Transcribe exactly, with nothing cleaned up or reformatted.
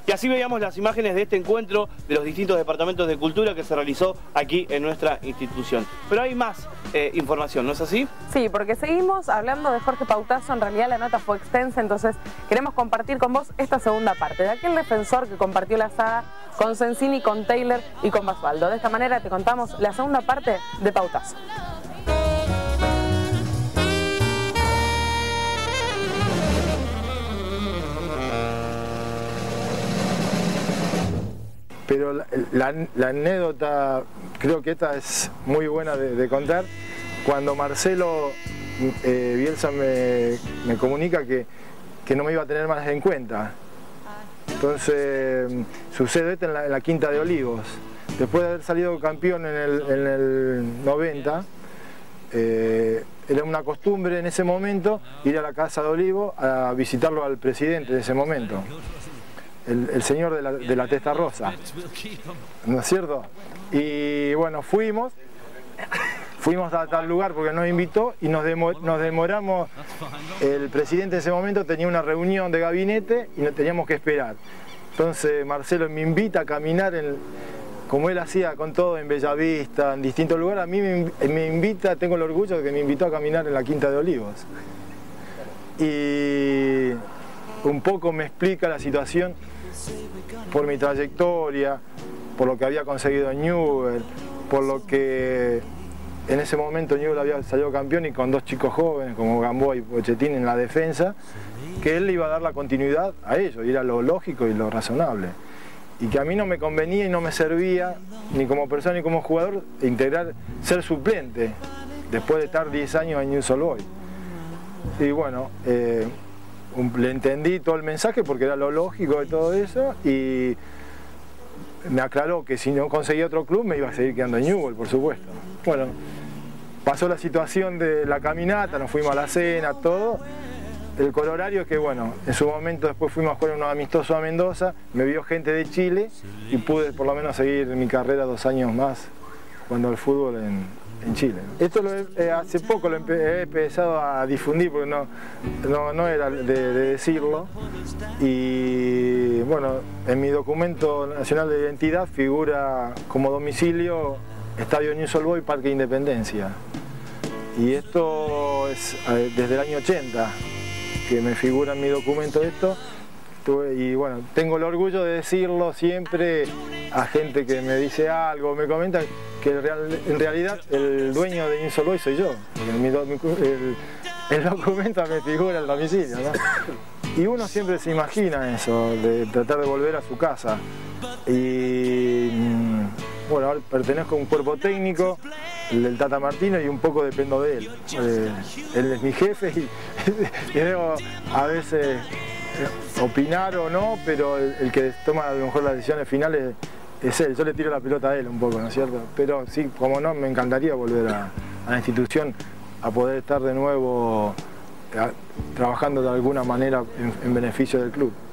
Y así veíamos las imágenes de este encuentro de los distintos departamentos de cultura que se realizó aquí en nuestra institución. Pero hay más eh, información, ¿no es así? Sí, porque seguimos hablando de Jorge Pautazo. En realidad la nota fue extensa, entonces queremos compartir con vos esta segunda parte de aquel defensor que compartió la saga con Sensini, con Taylor y con Basualdo. De esta manera te contamos la segunda parte de Pautazo. Pero la, la, la anécdota, creo que esta es muy buena de, de contar. Cuando Marcelo eh, Bielsa me, me comunica que, que no me iba a tener más en cuenta. Entonces sucede esto en la, en la Quinta de Olivos. Después de haber salido campeón en el, en el noventa, eh, era una costumbre en ese momento ir a la Casa de Olivos a visitarlo al presidente de ese momento. El, el señor de la, de la testa rosa, ¿no es cierto? Y bueno, fuimos, fuimos a tal lugar porque nos invitó y nos, demo, nos demoramos. El presidente en ese momento tenía una reunión de gabinete y nos teníamos que esperar. Entonces Marcelo me invita a caminar, en, como él hacía con todo en Bellavista, en distintos lugares. A mí me, me invita, tengo el orgullo de que me invitó a caminar en la Quinta de Olivos. Y un poco me explica la situación por mi trayectoria, por lo que había conseguido en Newell's, por lo que en ese momento Newell's había salido campeón y con dos chicos jóvenes como Gamboa y Pochettino en la defensa, que él le iba a dar la continuidad a ellos, y era lo lógico y lo razonable. Y que a mí no me convenía y no me servía, ni como persona ni como jugador, integrar, ser suplente, después de estar diez años en Newell's Old Boys. Y bueno, eh, le entendí todo el mensaje porque era lo lógico de todo eso y me aclaró que si no conseguía otro club me iba a seguir quedando en Newell's, por supuesto. Bueno, pasó la situación de la caminata, nos fuimos a la cena, todo. El colorario es que, bueno, en su momento después fuimos a jugar unos amistosos a Mendoza, me vio gente de Chile y pude por lo menos seguir mi carrera dos años más jugando al fútbol en, en Chile. Esto lo he, eh, hace poco lo he, he empezado a difundir porque no, no, no era de, de decirlo. Y bueno, en mi documento nacional de identidad figura como domicilio Estadio Newell's Old Boys, Parque Independencia. Y esto es eh, desde el año ochenta que me figura en mi documento esto. Y bueno, tengo el orgullo de decirlo siempre a gente que me dice algo, me comenta que el real, en realidad el dueño de Newell's Old Boys soy yo. En mi, el, el documento me figura el domicilio, ¿no? Y uno siempre se imagina eso, de tratar de volver a su casa. Y bueno, ahora pertenezco a un cuerpo técnico, el del Tata Martino, y un poco dependo de él. Eh, él es mi jefe y, y debo a veces opinar o no, pero el, el que toma a lo mejor las decisiones finales es él. Yo le tiro la pelota a él un poco, ¿no es cierto? Pero sí, como no, me encantaría volver a, a la institución, a poder estar de nuevo a, trabajando de alguna manera en, en beneficio del club.